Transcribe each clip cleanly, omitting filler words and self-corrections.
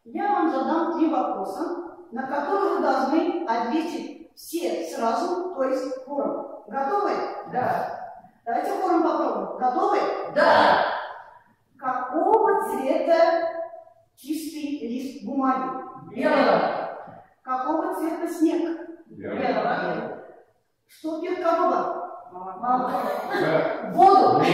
Я вам задам 3 вопроса, на которые вы должны ответить все сразу, то есть хором. Готовы? Да. Давайте хором попробуем. Готовы? Да. Какого цвета чистый лист бумаги? Белого. Какого цвета снег? Белого. Что пьет корова? Молоко. Воду.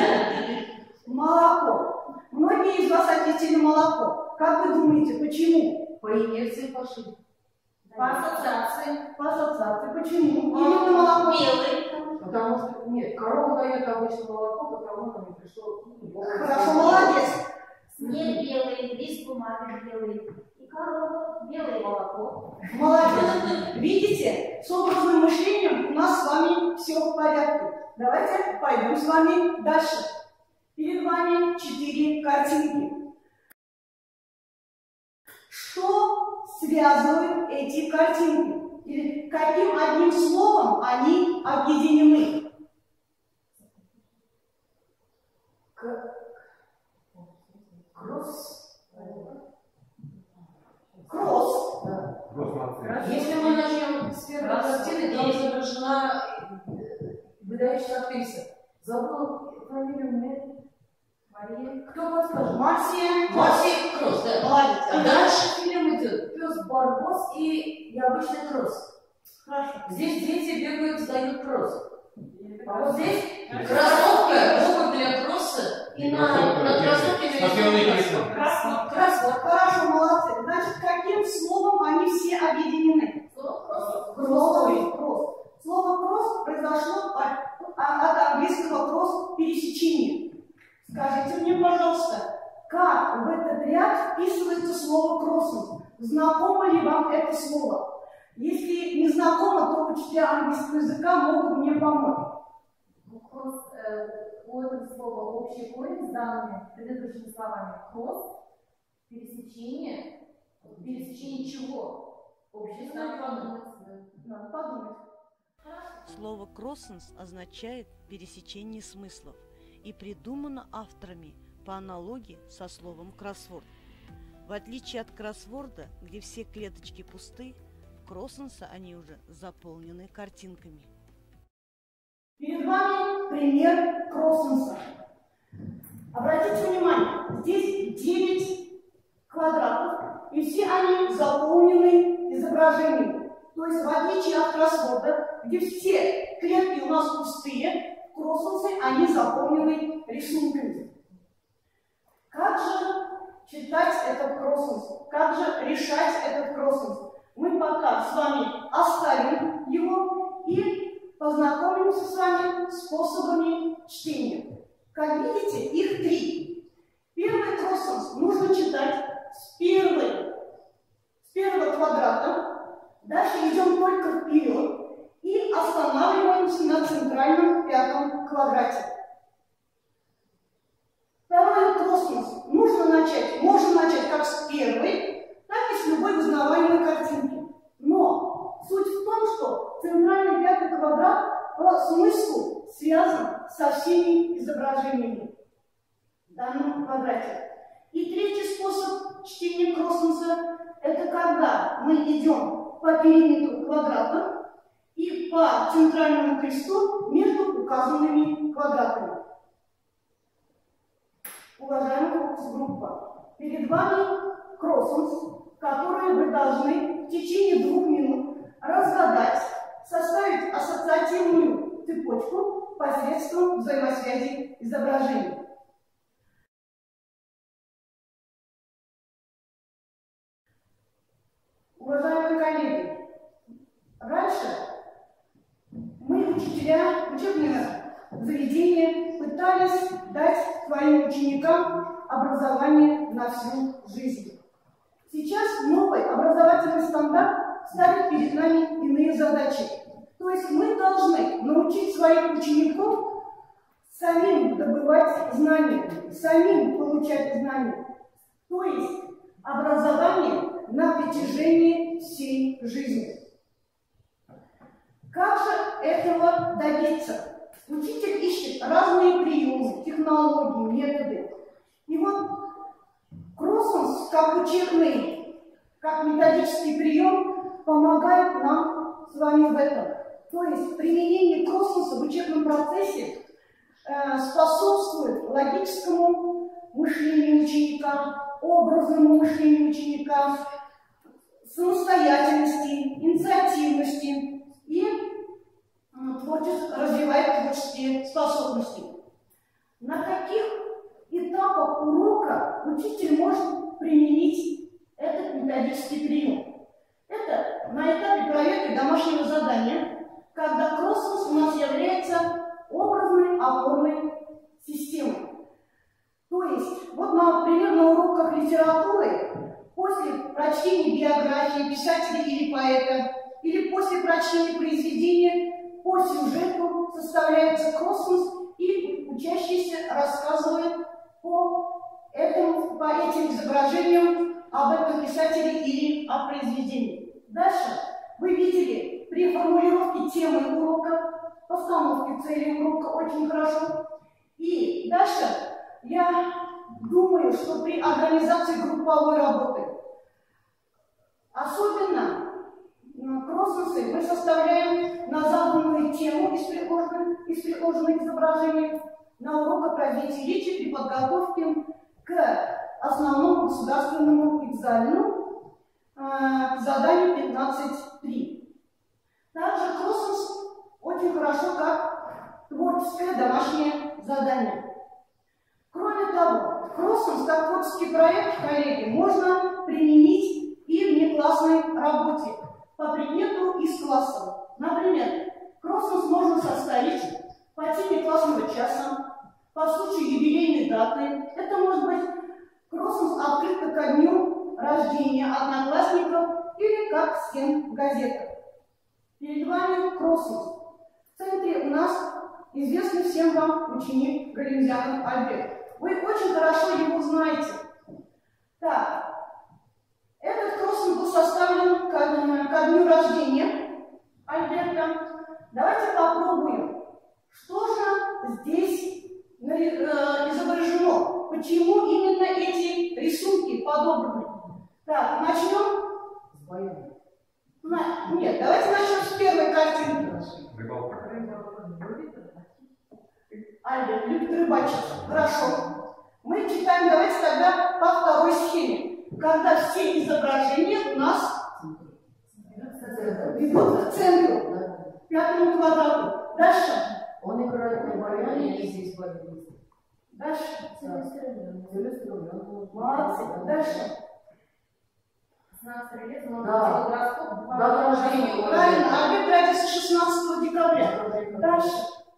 Молоко. Многие из вас ответили молоко. Как вы думаете, почему? По инерции пошли. По ассоциации. По ассоциации. Почему? Именно молоко. Белый. Потому что, нет, корова дает обычно молоко, потому что не пришло. Хорошо, молодец. Снег белый, лист бумаги белый. И корова, белое молоко. Молодец. Видите, с образным мышлением у нас с вами все в порядке. Давайте пойдем с вами дальше. Перед вами 4 картинки. Что связывает эти картинки? Или каким одним словом они объединены? Кросс. Кросс. Да. Если мы начнем с первой картины, там изображена выдающаяся актриса. Забыла фамилию мне. Мария. Кто подскажет? Марсия. Марсия Кросс, да. Молодец. А дальше фильм идет «Пес Барбос» и «Необычный кросс». Хорошо. Здесь дети бегают, сдают кросс. А вот здесь кроссовка, обувь для кросса, и на кроссовке нарисован Кроссовок. Хорошо, молодцы. Значит, каким словом они все объединены? Кросс. Слово кросс произошло от английского кросс пересечение. Скажите мне, пожалуйста, как в этот ряд вписывается слово кроссинг? Знакомо ли вам это слово? Если не знакомо, то учителя английского языка могут мне помочь. Кросс, у этого слова общий корень с данными предыдущими словами. Кросс, пересечение. Пересечение чего? Общее знакомое. Надо подумать. Слово «кроссенс» означает пересечение смыслов и придумано авторами по аналогии со словом «кроссворд». В отличие от кроссворда, где все клеточки пусты, в кроссенса они уже заполнены картинками. Перед вами пример кроссенса. Обратите внимание, здесь 9 квадратов, и все они заполнены изображениями. То есть, в отличие от кроссворда, где все клетки у нас пустые, в кроссенсе они заполнены рисунками. Как же читать этот кроссенс? Как же решать этот кроссенс? Мы пока с вами оставим его и познакомимся с вами с способами чтения. Как видите, их 3. Первый кроссенс нужно читать с первого квадрата. Дальше идем только вперед и останавливаемся на центральном 5 квадрате. Второй кроссенс можно начать как с первой, так и с любой узнаваемой картинки. Но суть в том, что центральный 5 квадрат по смыслу связан со всеми изображениями в данном квадрате. И третий способ чтения кроссенса – это когда мы идем по периметру квадрата и по центральному кресту между указанными квадратами. Уважаемая фокус-группа, перед вами кроссенс, который вы должны в течение 2 минут разгадать, составить ассоциативную цепочку посредством взаимосвязи изображений. Уважаемые коллеги, раньше мы, учителя, учебные заведения, пытались дать своим ученикам образование на всю жизнь. Сейчас новый образовательный стандарт ставит перед нами иные задачи. То есть мы должны научить своих учеников самим добывать знания, самим получать знания. То есть образование на протяжении всей жизни. Как же этого добиться? Учитель ищет разные приемы, технологии, методы. И вот кроссенс, как как учебный, как методический прием помогают нам с вами в этом. То есть применение космоса в учебном процессе способствует логическому мышлению ученика, образному мышлению ученика, самостоятельности, инициативности и развивает творческие способности. На каких этапах урока учитель может применить этот методический прием? Это на этапе проверки домашнего задания, когда космос у нас является образной опорной системой. То есть, вот, например, на уроках литературы, после прочтения биографии писателя или поэта, или после прочтения произведения, по сюжету составляется космос, и учащийся рассказывает по этим изображениям об этом писателе или о произведении. Дальше вы видели при формулировке темы урока, постановке цели урока очень хорошо. И дальше я думаю, что при организации групповой работы, особенно кроссенсы, мы составляем на заданную тему из предложенных изображений на уроках развития речи при подготовке к основному государственному экзамену, к заданию 15.3. Также кроссенс очень хорошо как творческое домашнее задание. Кроме того, кроссенс как творческий проект, коллеги, можно применить и в неклассной работе по предмету из класса. Например, кроссенс можно составить по теме классного часа, по случаю юбилейной даты. Это может быть кроссенс открыто ко дню рождения одноклассников или как стен в газетах. Перед вами кроссенс. В центре у нас известный всем вам ученик Галимзянов Альберт. Вы очень хорошо его знаете. Так, этот кроссенс был составлен ко дню рождения Альберта. Давайте попробуем, что же здесь изображено, почему именно эти рисунки подобраны. Так, начнем. Нет, давайте начнем с первой картинки. Альберт любит рыбачить. Хорошо. Мы читаем, давайте тогда по второй схеме. Когда все изображения у нас ведут к центру, к пятому квадрату. Дальше. Он играет на баяне, и здесь баян. Дальше. Целеустремлен. Молодцы. Дальше. 16 лет, но Да, рождения. Правильно, Альберт родился 16 декабря. Дальше.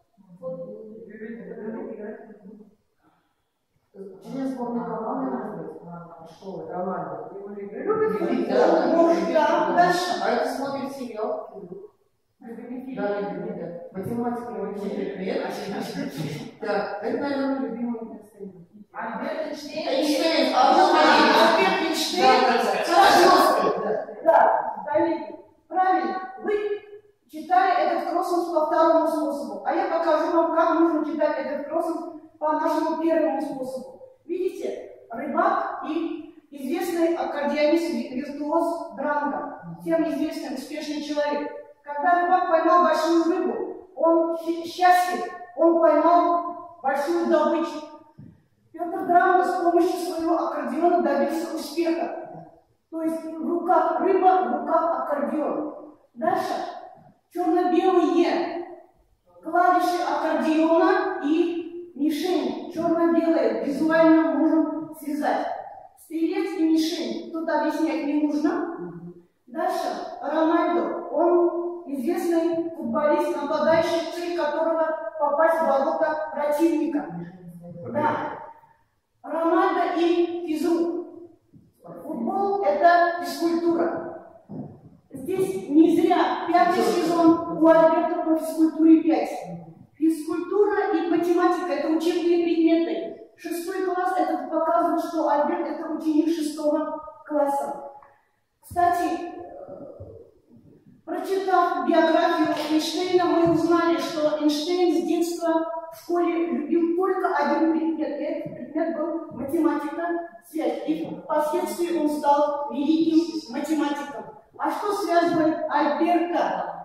Член сборной команды, школы, Романа. Любит футбол. Да, дальше. А это смотрит сериал. Да, математика его предмет. Так, это, наверное, любимый место. Альберт Эйнштейн. Эйнштейн. Альберт Эйнштейн. Да, коллеги, правильно. Вы читали этот кроссенс по второму способу, а я покажу вам, как нужно читать этот кроссенс по нашему первому способу. Видите, рыбак и известный аккордеонист-виртуоз Дранго, всем известный успешный человек. Когда рыбак поймал большую рыбу, он счастлив, он поймал большую добычу. Петр Дранго с помощью своего аккордеона добился успеха. То есть в руках рыба, в руках аккордеон. Дальше черно-белые клавиши аккордеона и мишень. Черно-белые визуально можем связать. Стрелец и мишень тут объяснять не нужно. Дальше Рональдо, он известный футболист, нападающий, цель которого попасть в ворота противника. Да. Рональдо и физрук. Футбол – это физкультура. Здесь не зря 5-й сезон у Альберта по физкультуре 5. Физкультура и математика – это учебные предметы. 6 класс – это показывает, что Альберт – это ученик 6 класса. Кстати, Прочитав биографию Эйнштейна, мы узнали, что Эйнштейн с детства в школе любил только один предмет. Этот предмет был математика, связь. И впоследствии он стал великим математиком. А что связывает Альберта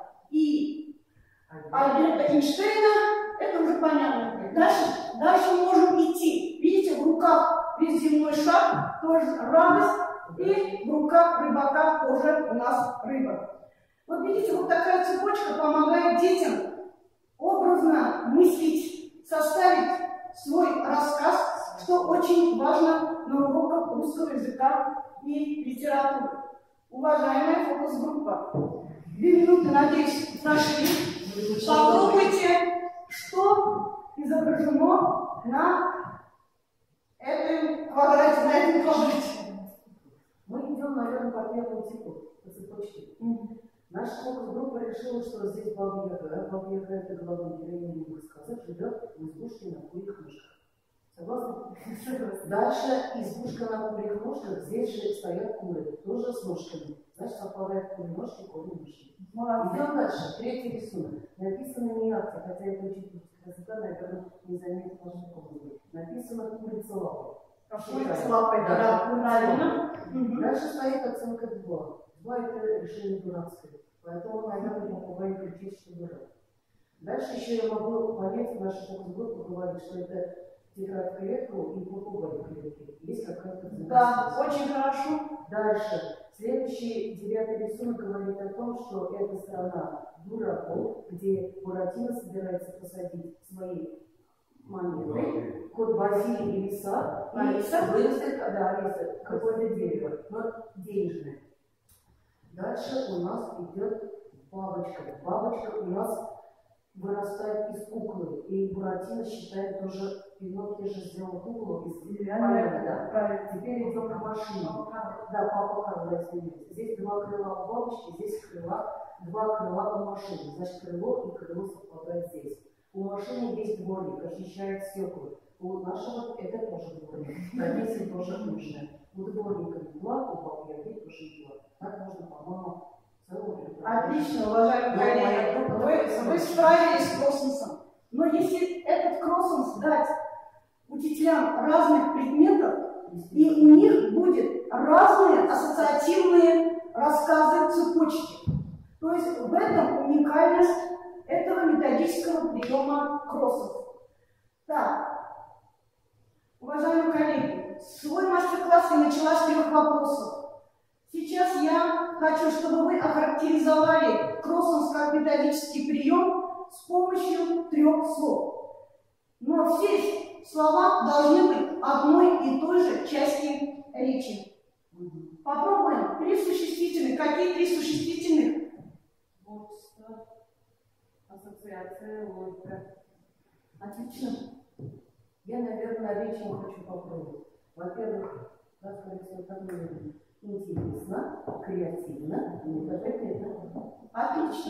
Эйнштейна, это уже понятно. Дальше мы можем идти. Видите, в руках весь земной шар, тоже радость, и в руках рыбака тоже у нас рыба. Вот видите, вот такая цепочка помогает детям образно мыслить, составить свой рассказ, что очень важно на уроках русского языка и литературы. Уважаемая фокус-группа, 2 минуты, надеюсь, прошли. Попробуйте, что изображено на этом квадрате, Мы идем, наверное, по первому типу, по цепочке. Наша фокус-группа решила, что здесь Баба Яга это главная героиня рассказа, живет в избушке на курьих ножках. Согласны? Дальше избушка на курьих ножках, здесь же стоят куры, тоже с ножками. Значит, совпадают курьи ножки, куры ножки. Идем дальше. 3-й рисунок. Написано не акция, хотя это учитель языка, наверное, не заметит вашу фокус. Написано курица лапа. Курица лапа, да, правильно. Дальше стоит оценка 2. 2 это решение дурацкое. Поэтому, наверное, я попробую кричать, что дурак. Дальше еще я могу понять, наша фокус-группа говорит, что это тетрадь клетку и попугай клетки. Есть какая-то взаимосвязь. Да, очень хорошо. Дальше. Следующий 9-й рисунок говорит о том, что это страна дураков, где Буратино собирается посадить свои монеты, кот Базилий и лиса, и вырастет, какое-то дерево, но денежное. Дальше у нас идет бабочка. Бабочка у нас вырастает из куклы. И Буратино считает тоже, Пиноккио же сделал куклу из деревянной, да? Теперь идем к машине. Да, папа Карло, извиняюсь. Здесь 2 крыла у бабочки, здесь 2 крыла у машины. Значит, крыло и крыло совпадает здесь. У машины есть дворник, очищает стекла. У нашего это тоже дворник. Родитель тоже нужно. У дворника 2, у бабы Яги тоже 2. Так можно, по-моему, целую. Отлично, уважаемые коллеги. Вы справились с космосом. Но если этот космос дать учителям разных предметов, и у них будет разные ассоциативные рассказы цепочки. То есть в этом уникальность этого методического приема кроссов. Так, уважаемые коллеги, свой мастер-класс я начала с 3 вопросов. Сейчас я хочу, чтобы вы охарактеризовали кроссинг как методический прием с помощью 3 слов. Но все слова должны быть одной и той же части речи. Попробуем. 3 существительных. Какие 3 существительных? Творчество, ассоциация, логика. Отлично. Я, наверное, речь хочу попробовать. Во-первых, как сказать, вот такое интересно, креативно, конкретно. Отлично.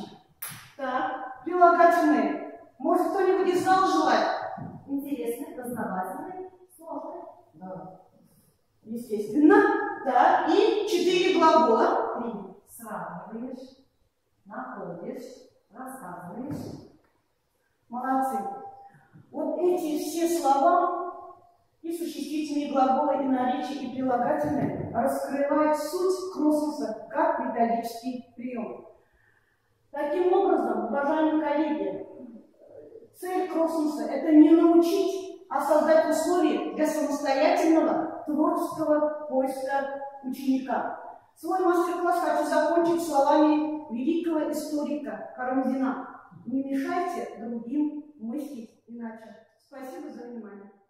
Так, прилагательные. Может, кто-нибудь из зала желает? Интересный, познавательный, сложный. Да. Естественно. Да, и 4 глагола. 3. Сравниваешь, находишь, рассказываешь. Молодцы. Вот эти все слова, и существительные глаголы, и наречия, и прилагательные, раскрывают суть кроссинга как методический прием. Таким образом, уважаемые коллеги, цель кроссинга – это не научить, а создать условия для самостоятельного творческого поиска ученика. Свой мастер-класс хочу закончить словами великого историка Карамзина: «Не мешайте другим мыслить иначе». Спасибо за внимание.